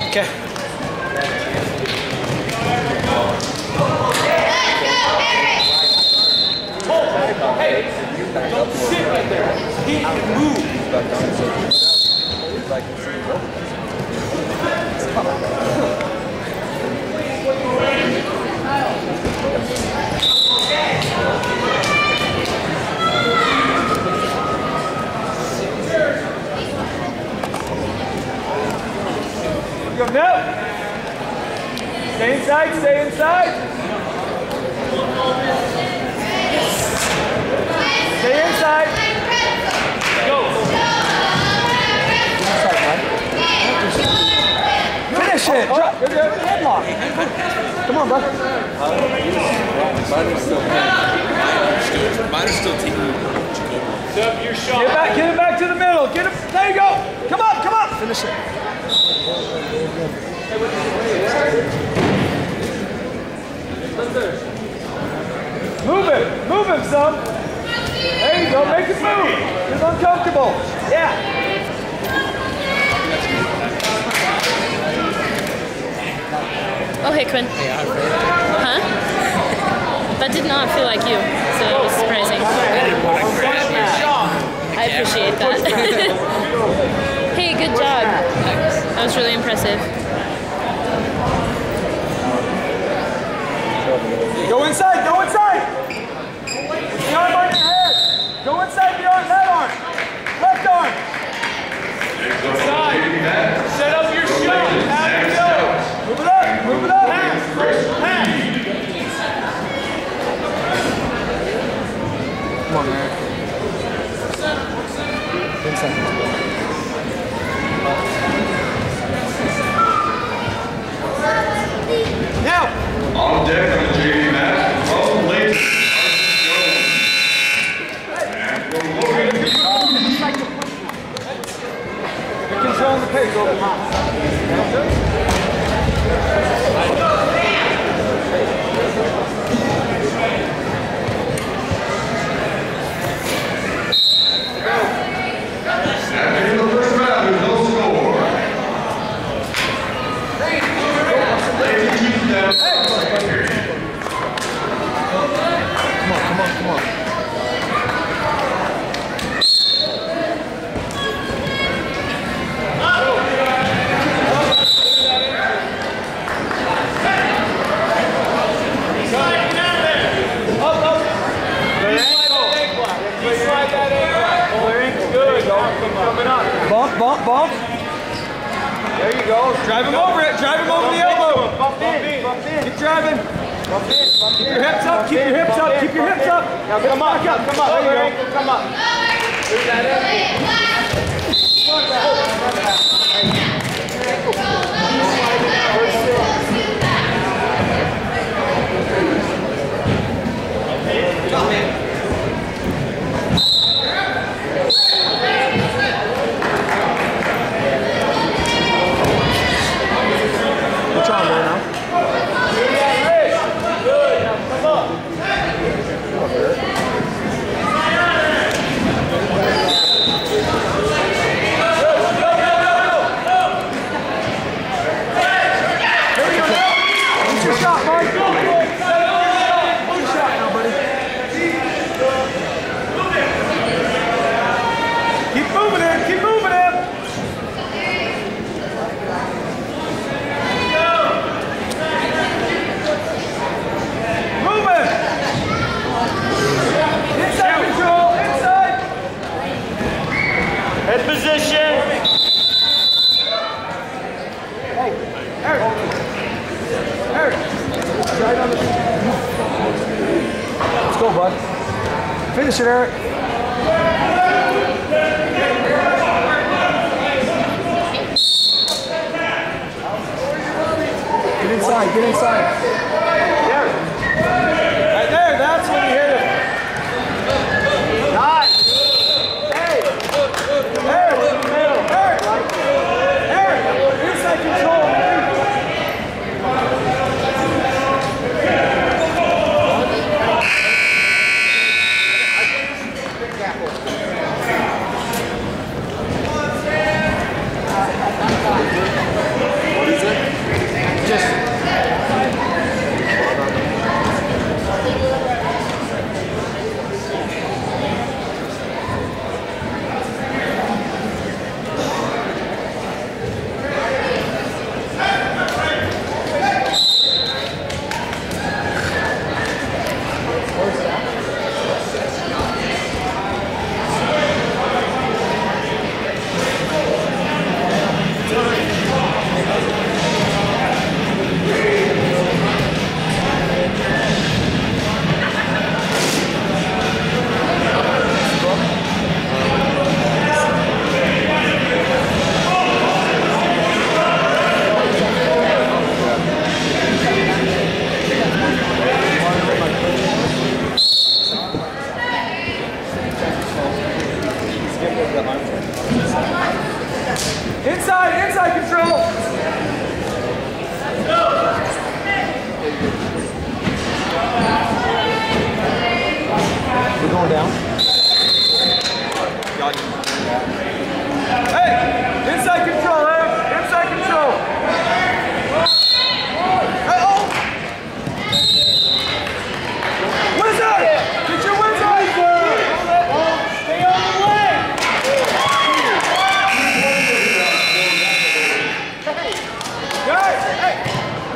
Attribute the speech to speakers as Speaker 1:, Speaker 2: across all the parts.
Speaker 1: Okay.
Speaker 2: Hey, don't sit right there. Keep move. Go no. Stay inside. Stay inside. Stay inside. Go.
Speaker 1: Finish it. Drop. Headlock. Come on, bud.
Speaker 3: Mine are still teaming.
Speaker 2: Your shot. Get it back to the middle. Get him. There you go. Come on, come on.
Speaker 1: Finish it.
Speaker 2: Move him some. There you go, make it move. He's uncomfortable. Yeah.
Speaker 4: Oh, hey, Quinn. Huh? That did not feel like you, so it was surprising. I appreciate that. Hey, good job. That was really impressive.
Speaker 2: Go inside, go inside. The arm on your head. Go inside the arm, that arm. Left arm. Inside. Set up your shot. Have it go. Move it up, move it up. Pass, pass.
Speaker 1: Come on, man. 10 seconds.
Speaker 2: Now.
Speaker 5: On deck on the JV match, Russell Layton, and for Logan
Speaker 2: You're controlling the pace over high.
Speaker 5: After the first round, there's no score. Layton keeps down.
Speaker 1: Come on.
Speaker 2: Bump. There you go. Drive him over it. Drive him over the elbow. Bump in. Keep driving. Keep your hips up. Keep your hips up. Keep your hips up. Now come up. There you go. Come up. Move that
Speaker 1: What's on there now?
Speaker 2: Good. Now come up. Head position. Hey, Eric. Right on the...
Speaker 1: Let's go, bud. Finish it, Eric. Get inside, get inside.
Speaker 2: Right there, that's when you hit it. Nice. Hey, Eric, inside control. What is it?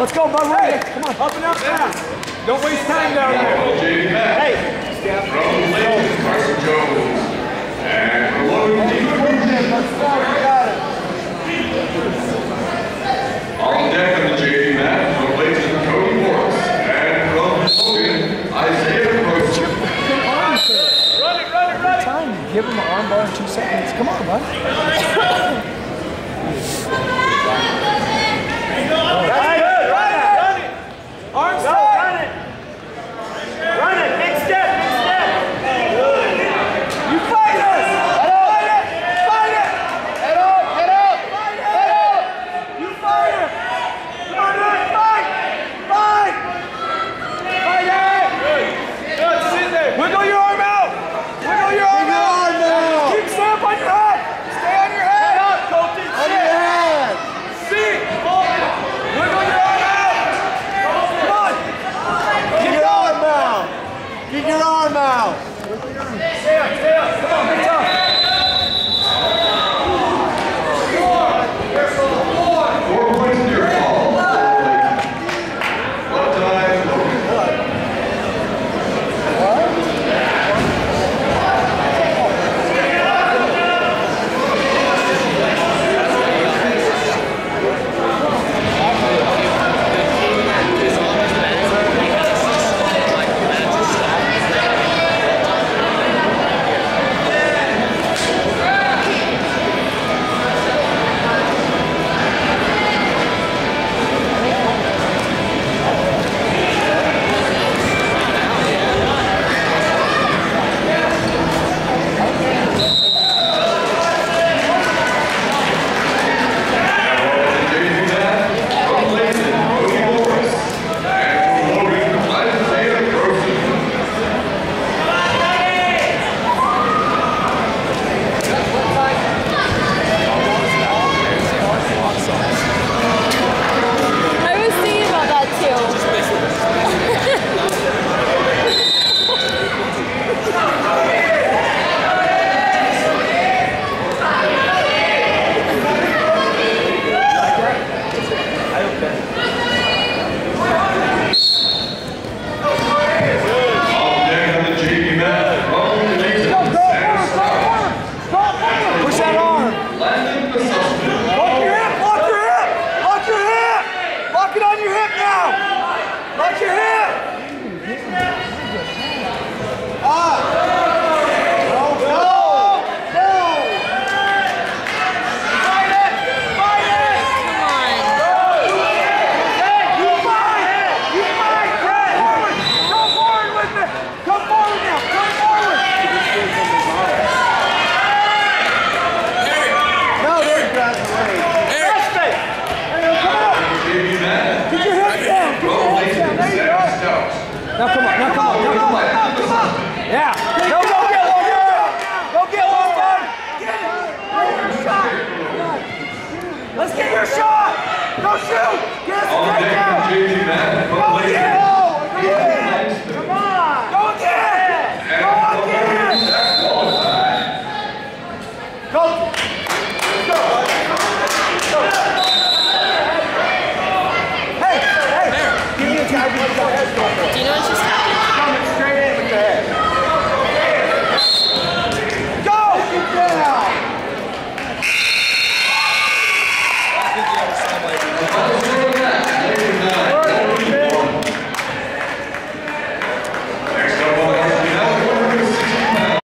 Speaker 1: Let's go, bud. Hey, come on.
Speaker 2: Up and up fast. Don't waste time down there.
Speaker 5: JD Matt.
Speaker 1: Hey.
Speaker 5: From Layton, Carson Jones. And from Logan, on deck on the JD Matt, from Layton, Cody Morris. And from Logan, Isaiah Roach.
Speaker 2: Run it.
Speaker 1: Time. Give him an arm bar in 2 seconds. Come on, bud.
Speaker 2: Arms up. Run it. Big step. You fight us. Fight it. Head up. You fight it. Come on, fight it. Good. Sit there. Wiggle your arm out. Keep stay up on your head. Stay on your head. Head up, Colton. On your head. See. Wiggle your arm out. Come on.
Speaker 1: Get your arm out. Get your arm out.
Speaker 2: Stay up. Come on, get tough.
Speaker 5: 4 points to your call. What time?
Speaker 4: I was thinking about that too.
Speaker 5: On deck on the JD Matt, from Layton, Santa Star.
Speaker 1: Push that arm.
Speaker 5: Landon Basselman.
Speaker 2: Lock your hip. Lock it on your hip now. Lock your hip. Fight it. You fight. Come forward with me. Come forward now.
Speaker 1: No, there's graduate.
Speaker 5: JD Matt,
Speaker 2: Get your hips down.
Speaker 5: from Layton,
Speaker 2: There you go.
Speaker 5: Santa Stout.
Speaker 1: Now come on.
Speaker 2: Yeah. Go get one, girl. Go get one, bud. Get your shot. Let's get your shot. Go shoot. Get us a
Speaker 5: On deck
Speaker 2: takedown.
Speaker 5: on JD Matt, from
Speaker 2: Go
Speaker 5: Layton,
Speaker 2: again.
Speaker 5: Ethan Langston.
Speaker 2: Come on. Go again.
Speaker 5: And
Speaker 2: Go
Speaker 5: from
Speaker 2: again.
Speaker 5: Logan, Zach Wallenstein.
Speaker 2: Go. Let's go. Hey. Give me a tag.
Speaker 4: Do you know what just happened?
Speaker 2: Coming straight in with the head. Go! Get down!